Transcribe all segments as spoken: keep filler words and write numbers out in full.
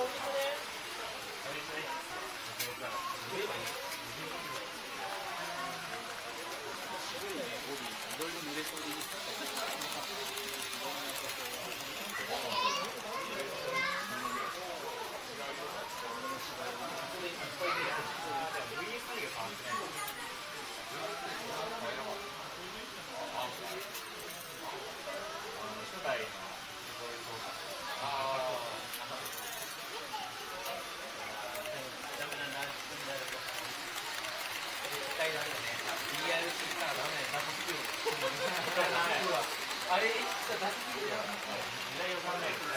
あれ、出しすぎるよ。時代を考えて、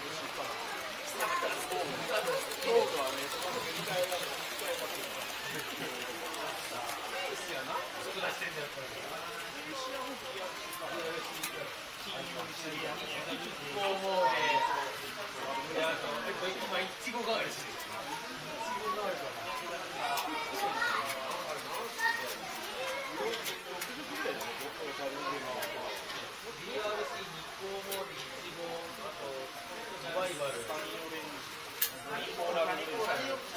そうかね、そこの切り替えが使えますよ。ですよな。ちょっと出してんだよ、これ。西山木や金曜日シリアス。日光もね、いや、今、いちごがあるし。いちごがあるから。ビーアールシー 日光モールいちご、あとリバイバル、サンヨレンジ、日光ラビル、サンヨレンジ、